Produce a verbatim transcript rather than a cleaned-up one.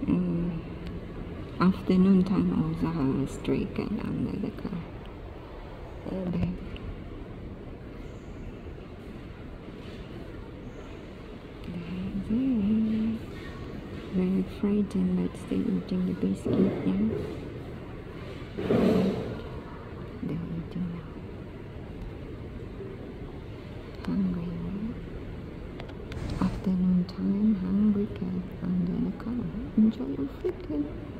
Mm. Afternoon time also have a stray cat under the car. Oh, babe. Daisy. Very frightened but still eating the biscuit, yeah? They're eating now. Hungry, right? Afternoon time, hungry cat under the car. Enjoy your food, kid.